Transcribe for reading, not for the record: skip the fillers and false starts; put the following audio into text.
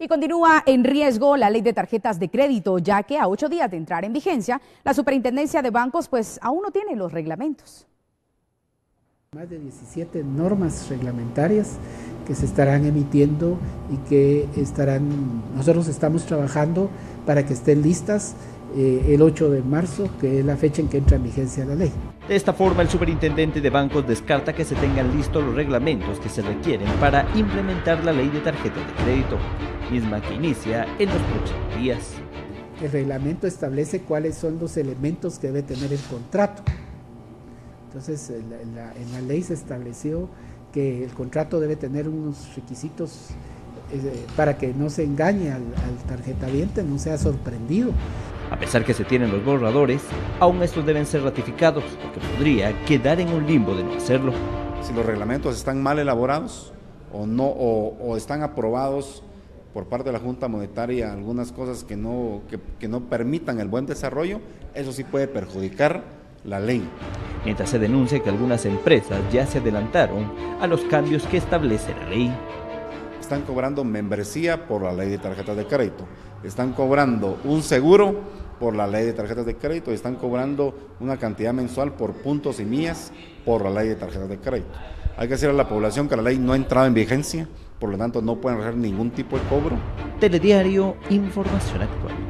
Y continúa en riesgo la ley de tarjetas de crédito, ya que a 8 días de entrar en vigencia, la Superintendencia de Bancos pues aún no tiene los reglamentos. Más de 17 normas reglamentarias que se estarán emitiendo y que nosotros estamos trabajando para que estén listas el 8 de marzo, que es la fecha en que entra en vigencia la ley. De esta forma, el superintendente de bancos descarta que se tengan listos los reglamentos que se requieren para implementar la ley de tarjetas de crédito, misma que inicia en los próximos días. El reglamento establece cuáles son los elementos que debe tener el contrato. Entonces, en la ley se estableció que el contrato debe tener unos requisitos para que no se engañe al tarjetaviente, no sea sorprendido. A pesar que se tienen los borradores, aún estos deben ser ratificados, lo que podría quedar en un limbo de no hacerlo. Si los reglamentos están mal elaborados o están aprobados por parte de la Junta Monetaria, algunas cosas que no permitan el buen desarrollo, eso sí puede perjudicar la ley. Mientras se denuncia que algunas empresas ya se adelantaron a los cambios que establece la ley. Están cobrando membresía por la ley de tarjetas de crédito, están cobrando un seguro por la ley de tarjetas de crédito y están cobrando una cantidad mensual por puntos y millas por la ley de tarjetas de crédito. Hay que decirle a la población que la ley no ha entrado en vigencia, por lo tanto no pueden hacer ningún tipo de cobro. Telediario, información actual.